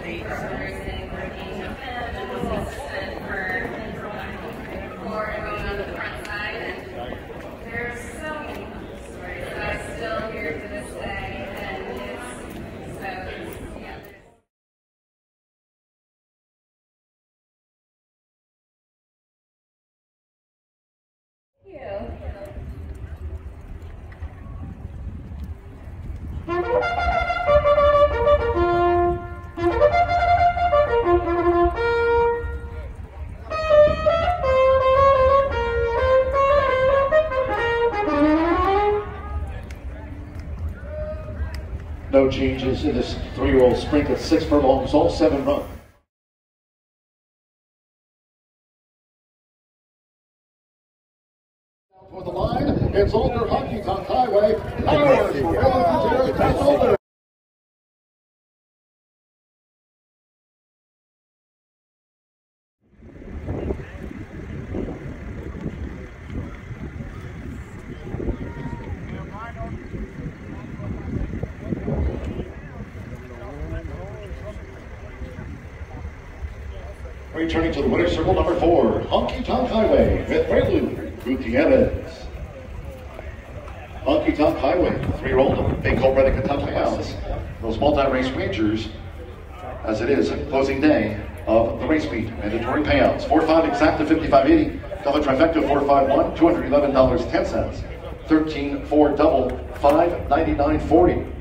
No changes in this 3-year-old sprint at 6 furlongs, all 7 run. For the line, it's older Honky Tonk Highway. Ours for Will that's older. Returning to the winner's circle, number 4, Honky Tonk Highway with Prelude, Gutierrez. Honky Tonk Highway, 3-year-old, big colt bred in Kentucky House. Those multi-race rangers, as it is closing day of the race meet. Mandatory payouts, 4-5 exact to 55.80. Double trifecta, 4-5-1, $211.10. 13-4 double, $599.40.